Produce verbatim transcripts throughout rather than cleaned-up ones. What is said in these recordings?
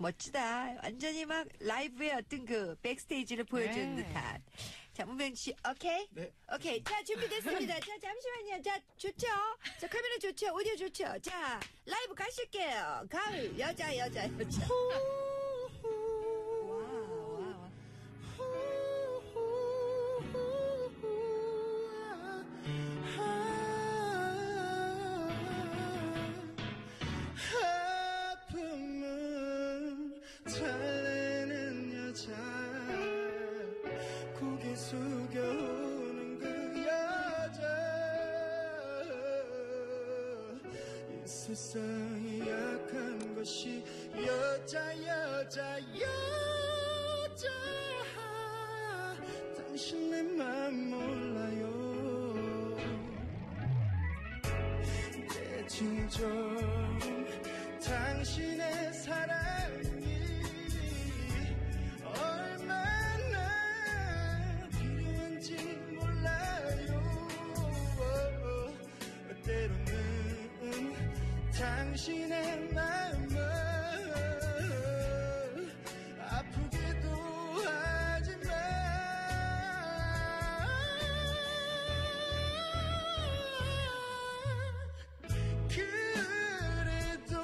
멋지다. 완전히 막 라이브의 어떤 그 백스테이지를 보여주는 네. 듯한. 자, 문명 씨, 오케이? 네. 오케이. 자, 준비됐습니다. 자, 잠시만요. 자, 좋죠? 자, 카메라 좋죠? 오디오 좋죠? 자, 라이브 가실게요. 가을, 여자, 여자, 여자. 와, 와, 와. 아픔을 달래는 여자 고개 숙여오는 그 여자 이 세상에 약한 것이 여자 여자 여자 당신 내 맘 몰라요 대충 좀 당신의 사랑이 얼마나 필요한지 몰라요 때로는 당신의 마음을 아프기도 하지만 그래도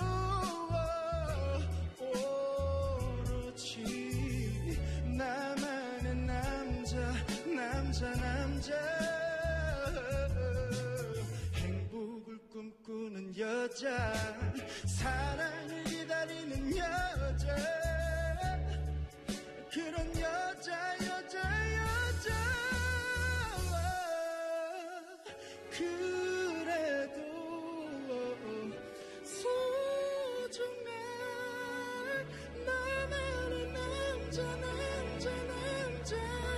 나만의 남자 남자 남자 행복을 꿈꾸는 여자 사랑을 기다리는 여자 그런 여자 여자 여자 그래도 소중한 나만의 남자 남자 남자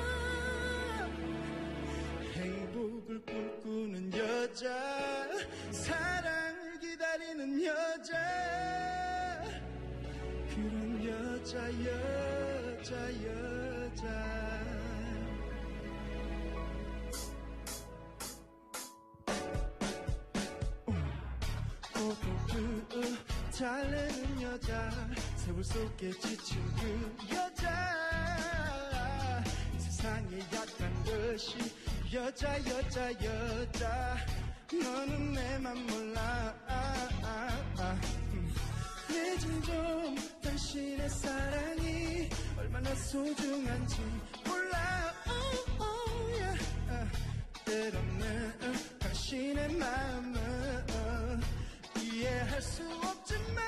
행복을 꿈꾸는 여자 사랑을 기다리는 여자 그런 여자 여자 여자 고고그 달래는 여자 세월 속에 지친 그 여자 이 세상에 약한 것이 여자 여자 여자 너는 내 맘 몰라 아, 아, 아. 음. 내좀 좀 당신의 사랑이 얼마나 소중한지 몰라 oh, oh, yeah. 아, 때로는 당신의 마음을 어, 이해할 수 없지만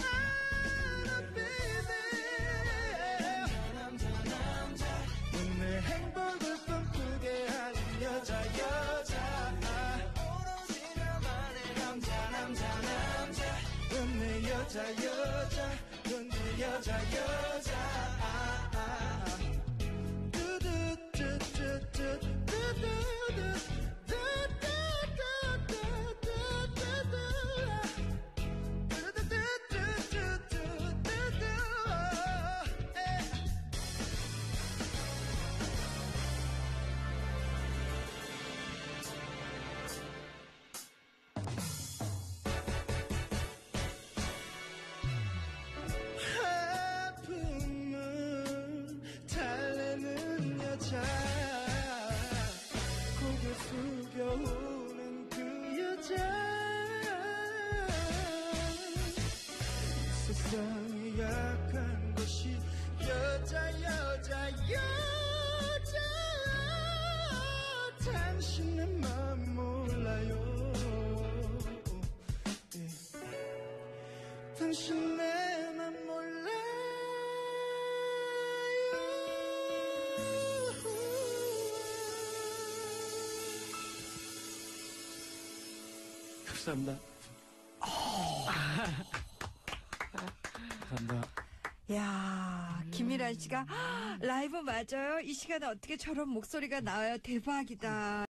내 행복을 꿈꾸게 하는 여자 여자 오로지 나만의 남자 남자 남자 넌 내 여자 여자 넌 내 여자 여자 아, 아, 아. 고개 숙여오는 그 여자 세상에 약한 것이 여자 여자 여자 당신의 맘 몰라요 예. 당신 내 맘 몰라요 감사합니다. 감사합니다. 야, 김미란 씨가 라이브 맞아요? 이 시간에 어떻게 저런 목소리가 나와요? 대박이다.